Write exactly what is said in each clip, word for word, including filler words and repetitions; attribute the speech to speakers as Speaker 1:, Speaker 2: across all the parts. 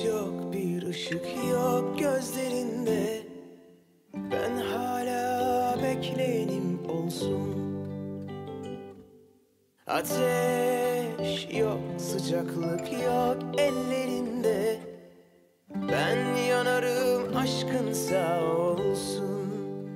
Speaker 1: ses yok, bir ışık yok gözlerinde. Ben hala bekleyenim olsun. Ateş yok, sıcaklık yok ellerinde. Ben yanarım aşkın sağ olsun.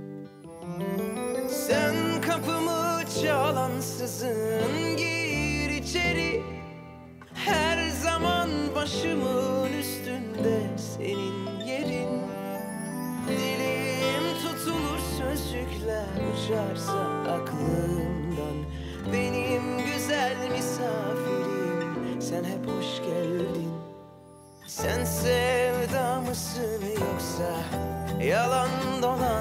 Speaker 1: Sen kapımı çalansızın, gir içeri. Her zaman başımın üstünde senin yerin. Dilim tutulur sözcükler uçarsa aklımdan. Benim güzel misafirim, sen hep hoş geldin. Sen sevda mısın yoksa yalan dolan,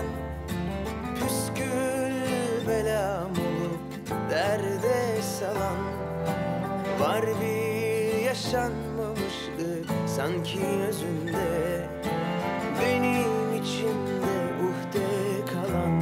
Speaker 1: püskül belam olup derde salan. Var bir yaşanmamışlık sanki özünde, benim içimde uhde kalan.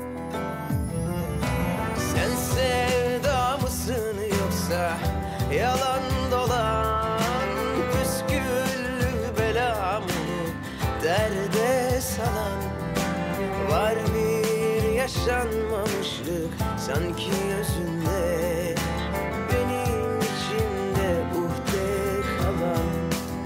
Speaker 1: Sen sevda mısın yoksa yalan dolan, püsküllü belamı derde salan. Var bir yaşanmamışlık sanki özünde, benim içimde uhde kalan.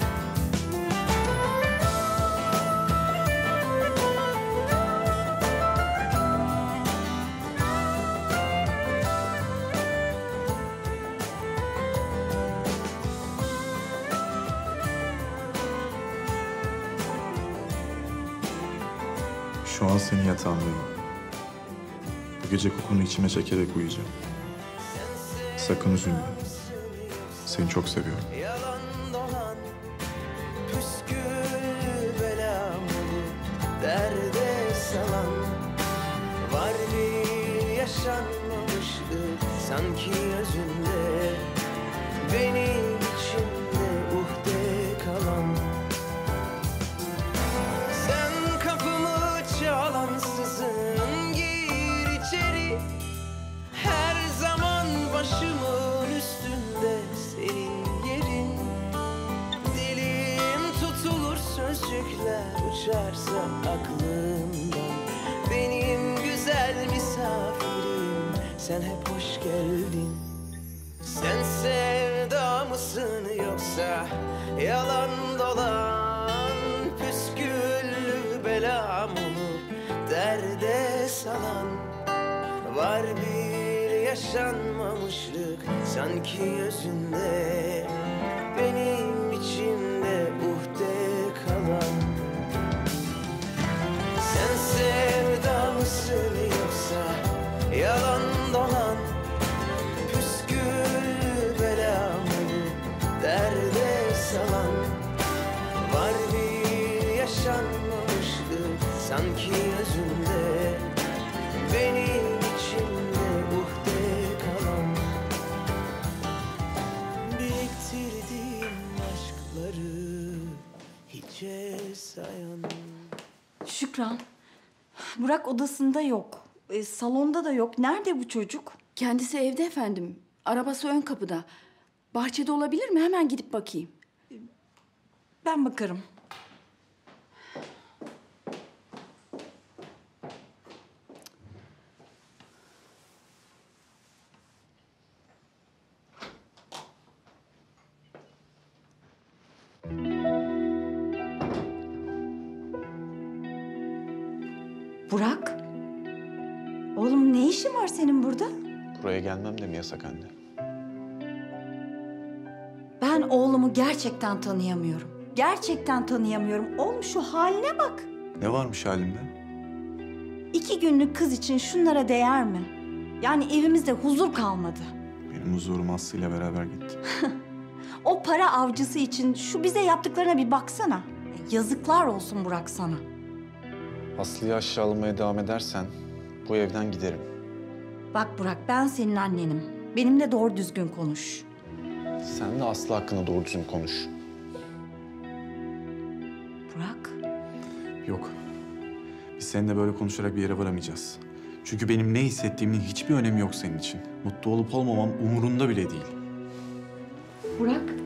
Speaker 2: Şu an senin yatağındayım. Bu gece kokunu içime çekerek uyuyacağım. Sakın üzülme. Seni çok seviyorum.
Speaker 1: Yalan dolan, püskül belam olup derde salan. Var bir yaşanmamışlık sanki özünde, benim içimde uhde kalan. Sen kapımı çalansızın, gir içeri. Her zaman başımın üstünde senin yerin. Dilim tutulur sözcükler uçarsa aklımdan. Benim güzel misafirim, sen hep hoş geldin. Sen sevda mısın yoksa yalan dolan, püsküllü belam olup derde salan. Var bir yaşanmamışlık sanki özünde, benim içimde uhde kalan. Sen sevda mısın yoksa yalan dolan, püskül belam olup derde salan. Var bir yaşanmamışlık sanki özünde, benim içimde uhde kalan. Biriktirdiğim aşkları hiçe sayan.
Speaker 3: Şükran, Burak odasında yok. E, salonda da yok. Nerede bu çocuk?
Speaker 4: Kendisi evde efendim. Arabası ön kapıda. Bahçede olabilir mi? Hemen gidip bakayım.
Speaker 3: Ben bakarım. Burak, oğlum ne işin var senin burada?
Speaker 2: Buraya gelmem de mi yasak anne?
Speaker 3: Ben oğlumu gerçekten tanıyamıyorum. Gerçekten tanıyamıyorum. Oğlum şu haline bak.
Speaker 2: Ne varmış halimde?
Speaker 3: İki günlük kız için şunlara değer mi? Yani evimizde huzur kalmadı.
Speaker 2: Benim huzurum Aslı ile beraber gitti.
Speaker 3: O para avcısı için şu bize yaptıklarına bir baksana. Yazıklar olsun Burak sana.
Speaker 2: Aslı'yı aşağılamaya devam edersen bu evden giderim.
Speaker 3: Bak Burak, ben senin annenim. Benimle doğru düzgün konuş.
Speaker 2: Sen de Aslı hakkında doğru düzgün konuş.
Speaker 3: Burak.
Speaker 2: Yok. Biz seninle böyle konuşarak bir yere varamayacağız. Çünkü benim ne hissettiğimin hiçbir önemi yok senin için. Mutlu olup olmamam umurunda bile değil.
Speaker 3: Burak.